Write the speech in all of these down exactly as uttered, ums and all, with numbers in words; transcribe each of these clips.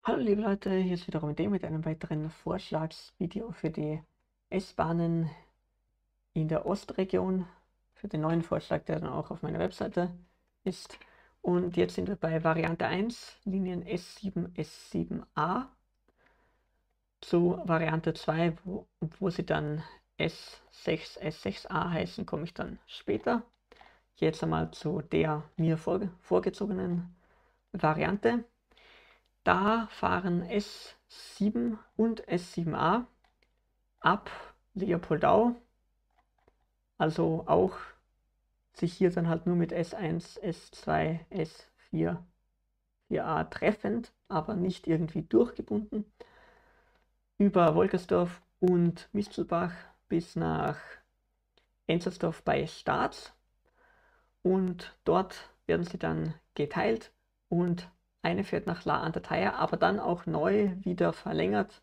Hallo liebe Leute, hier ist wiederum D mit einem weiteren Vorschlagsvideo für die S-Bahnen in der Ostregion, für den neuen Vorschlag, der dann auch auf meiner Webseite ist. Und jetzt sind wir bei Variante eins, Linien S sieben, S sieben a, zu Variante zwei, wo, wo sie dann S sechs, S sechs a heißen, komme ich dann später. Jetzt einmal zu der mir vorge vorgezogenen Variante. Da fahren S sieben und S sieben a ab Leopoldau, also auch sich hier dann halt nur mit S eins, S zwei, S vier, vier a treffend, aber nicht irgendwie durchgebunden, über Wolkersdorf und Mistelbach bis nach Enzersdorf bei Staats, und dort werden sie dann geteilt und eine fährt nach La an der Thaya, aber dann auch neu wieder verlängert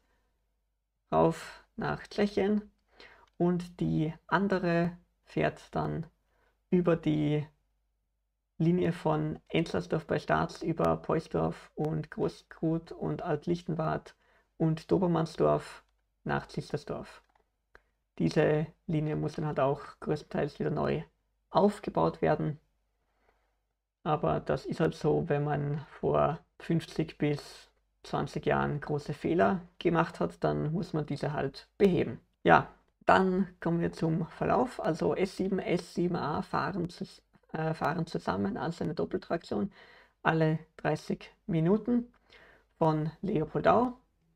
rauf nach Tschechien, und die andere fährt dann über die Linie von Enzersdorf bei Staats über Poisdorf und Großkrut und Altlichtenwart und Dobermannsdorf nach Zistersdorf. Diese Linie muss dann halt auch größtenteils wieder neu aufgebaut werden. Aber das ist halt so, wenn man vor fünfzig bis zwanzig Jahren große Fehler gemacht hat, dann muss man diese halt beheben. Ja, dann kommen wir zum Verlauf. Also S sieben, S sieben a fahren, äh, fahren zusammen als eine Doppeltraktion alle dreißig Minuten von Leopoldau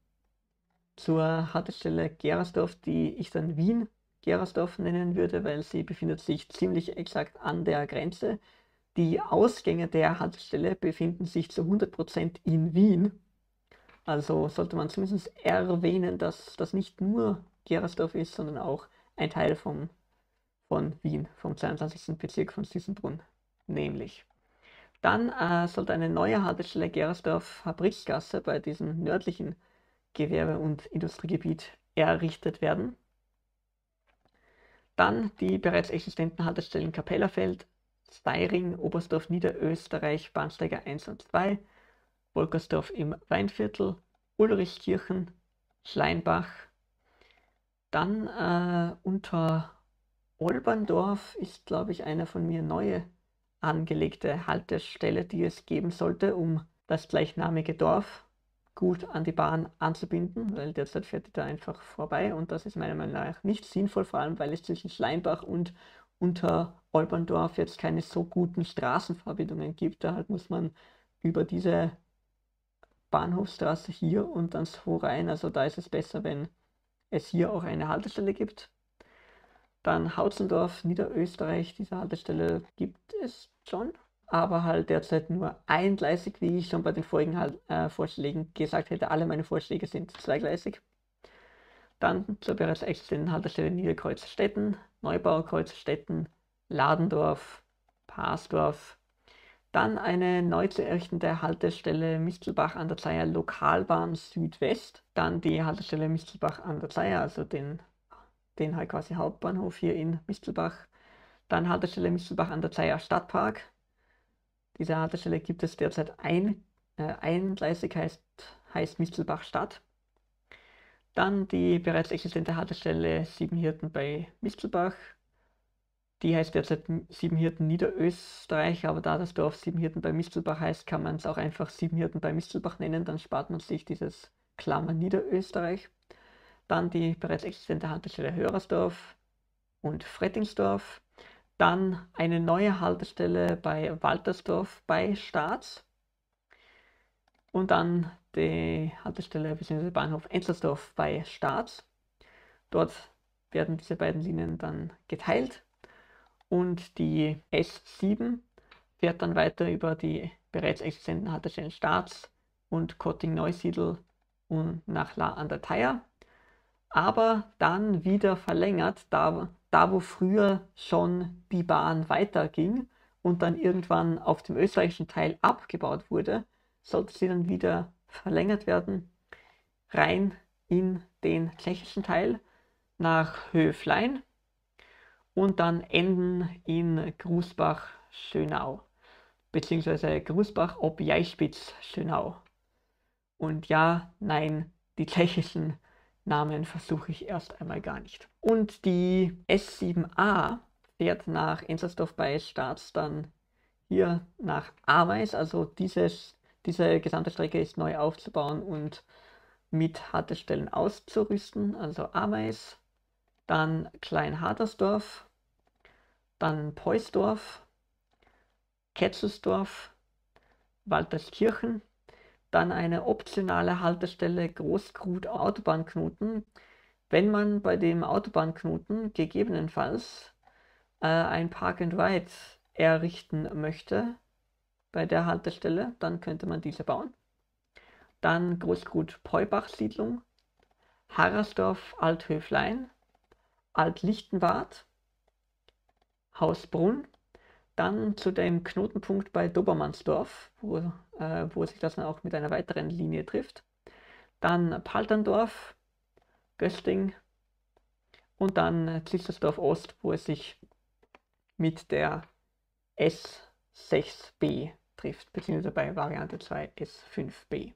zur Haltestelle Gerersdorf, die ich dann Wien-Gerersdorf nennen würde, weil sie befindet sich ziemlich exakt an der Grenze. Die Ausgänge der Haltestelle befinden sich zu hundert Prozent in Wien. Also sollte man zumindest erwähnen, dass das nicht nur Gerersdorf ist, sondern auch ein Teil vom, von Wien, vom zweiundzwanzigsten Bezirk von Süßenbrunn nämlich. Dann äh, sollte eine neue Haltestelle Gerersdorf Fabriksgasse bei diesem nördlichen Gewerbe- und Industriegebiet errichtet werden. Dann die bereits existenten Haltestellen Kapellerfeld, Steyring, Oberstdorf, Niederösterreich, Bahnsteiger eins und zwei, Wolkersdorf im Weinviertel, Ulrichkirchen, Schleinbach. Dann äh, unter Olberndorf ist, glaube ich, eine von mir neue angelegte Haltestelle, die es geben sollte, um das gleichnamige Dorf gut an die Bahn anzubinden, weil derzeit fährt die da einfach vorbei, und das ist meiner Meinung nach nicht sinnvoll, vor allem weil es zwischen Schleinbach und unter Olberndorf jetzt keine so guten Straßenverbindungen gibt. Da halt muss man über diese Bahnhofstraße hier und dann so rein. Also da ist es besser, wenn es hier auch eine Haltestelle gibt. Dann Hautzendorf, Niederösterreich, diese Haltestelle gibt es schon, aber halt derzeit nur eingleisig, wie ich schon bei den vorigen halt, äh, Vorschlägen gesagt hätte. Alle meine Vorschläge sind zweigleisig. Dann zur bereits existierenden Haltestelle Niederkreuzstetten, Neubau Kreuzstetten, Ladendorf, Paasdorf. Dann eine neu zu errichtende Haltestelle Mistelbach an der Zeier Lokalbahn Südwest. Dann die Haltestelle Mistelbach an der Zeier, also den den halt quasi Hauptbahnhof hier in Mistelbach. Dann Haltestelle Mistelbach an der Zeier Stadtpark. Diese Haltestelle gibt es derzeit ein, äh, eingleisig, heißt, heißt Mistelbach Stadt. Dann die bereits existente Haltestelle Siebenhirten bei Mistelbach. Die heißt derzeit Siebenhirten Niederösterreich, aber da das Dorf Siebenhirten bei Mistelbach heißt, kann man es auch einfach Siebenhirten bei Mistelbach nennen, dann spart man sich dieses Klammer Niederösterreich. Dann die bereits existente Haltestelle Hörersdorf und Frettingsdorf. Dann eine neue Haltestelle bei Waltersdorf bei Staats. Und dann die Haltestelle bzw. Bahnhof Enzersdorf bei Staats. Dort werden diese beiden Linien dann geteilt. Und die S sieben fährt dann weiter über die bereits existenten Haltestellen Staats und Kotting-Neusiedl und nach La an der Thaya. Aber dann wieder verlängert, da, da wo früher schon die Bahn weiterging und dann irgendwann auf dem österreichischen Teil abgebaut wurde, sollte sie dann wieder verlängert werden, rein in den tschechischen Teil nach Höflein und dann enden in Grußbach-Schönau, beziehungsweise Grußbach ob Jaispitz-Schönau. Und ja, nein, die tschechischen Namen versuche ich erst einmal gar nicht. Und die S sieben a fährt nach Enzersdorf bei Starz dann hier nach Ameis. Also dieses, diese gesamte Strecke ist neu aufzubauen und mit Haltestellen auszurüsten. Also Ameis, dann Klein-Hadersdorf, dann Poisdorf, Ketzelsdorf, Walterskirchen, dann eine optionale Haltestelle Großkrut Autobahnknoten, wenn man bei dem Autobahnknoten gegebenenfalls äh, ein Park and Ride errichten möchte bei der Haltestelle, dann könnte man diese bauen. Dann Großkrut Peubach Siedlung, Harrersdorf Althöflein, Altlichtenwart, Hausbrunn, dann zu dem Knotenpunkt bei Dobermannsdorf, wo, äh, wo sich das dann auch mit einer weiteren Linie trifft. Dann Palterndorf, Gösting und dann Zissersdorf Ost, wo es sich mit der S sechs b trifft, beziehungsweise bei Variante zwei S fünf b.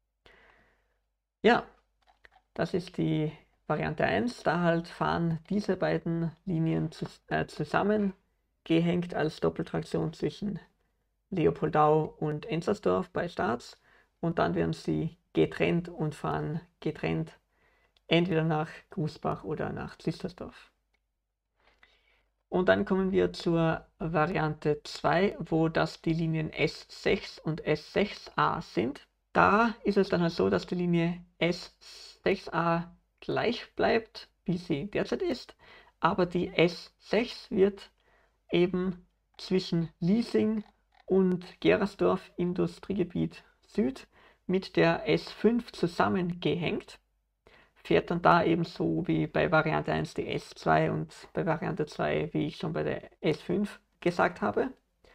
Ja, das ist die Variante eins. Da halt fahren diese beiden Linien zu, äh, zusammen, gehängt als Doppeltraktion zwischen Leopoldau und Enzersdorf bei Starz. Und dann werden sie getrennt und fahren getrennt entweder nach Grußbach oder nach Zissersdorf. Und dann kommen wir zur Variante zwei, wo das die Linien S sechs und S sechs a sind. Da ist es dann halt so, dass die Linie S sechs a gleich bleibt, wie sie derzeit ist, aber die S sechs wird eben zwischen Liesing und Gerersdorf Industriegebiet Süd mit der S fünf zusammengehängt. Fährt dann da ebenso wie bei Variante eins die S zwei und bei Variante zwei, wie ich schon bei der S fünf gesagt habe.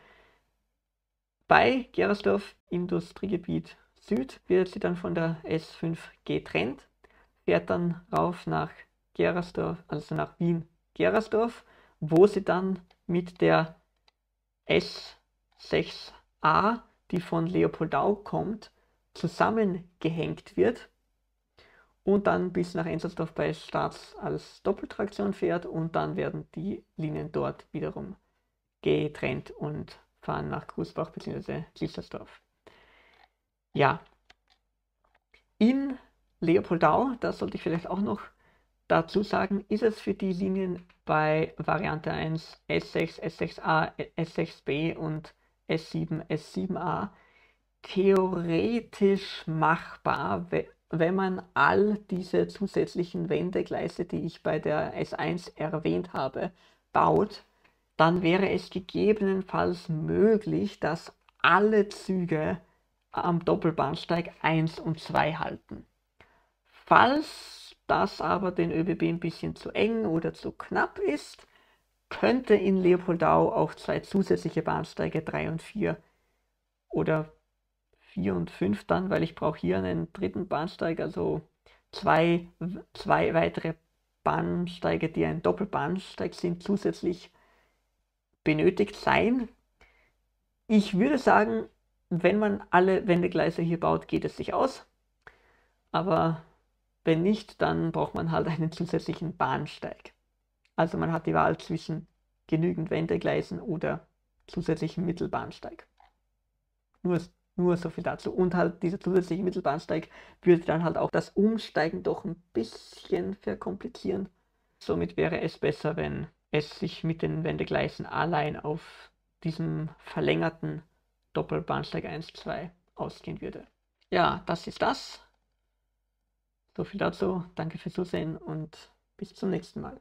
Bei Gerersdorf Industriegebiet Süd wird sie dann von der S fünf getrennt, fährt dann rauf nach Gerersdorf, also nach Wien-Gerersdorf, wo sie dann mit der S sechs a, die von Leopoldau kommt, zusammengehängt wird und dann bis nach Enzersdorf bei Starz als Doppeltraktion fährt und dann werden die Linien dort wiederum getrennt und fahren nach Grußbach bzw. Zissersdorf. Ja, in Leopoldau, das sollte ich vielleicht auch noch dazu sagen, ist es für die Linien bei Variante eins S sechs, S sechs a, S sechs b und S sieben, S sieben a theoretisch machbar, wenn man all diese zusätzlichen Wendegleise, die ich bei der S eins erwähnt habe, baut, dann wäre es gegebenenfalls möglich, dass alle Züge am Doppelbahnsteig eins und zwei halten. Falls das aber den ÖBB ein bisschen zu eng oder zu knapp ist, könnte in Leopoldau auch zwei zusätzliche Bahnsteige drei und vier oder vier und fünf dann, weil ich brauche hier einen dritten Bahnsteig, also zwei, zwei weitere Bahnsteige, die ein Doppelbahnsteig sind, zusätzlich benötigt sein. Ich würde sagen, wenn man alle Wendegleise hier baut, geht es sich aus. Aber wenn nicht, dann braucht man halt einen zusätzlichen Bahnsteig. Also man hat die Wahl zwischen genügend Wendegleisen oder zusätzlichen Mittelbahnsteig. Nur, nur so viel dazu. Und halt dieser zusätzliche Mittelbahnsteig würde dann halt auch das Umsteigen doch ein bisschen verkomplizieren. Somit wäre es besser, wenn es sich mit den Wendegleisen allein auf diesem verlängerten Doppelbahnsteig eins zwei ausgehen würde. Ja, das ist das. So viel dazu. Danke fürs Zusehen und bis zum nächsten Mal.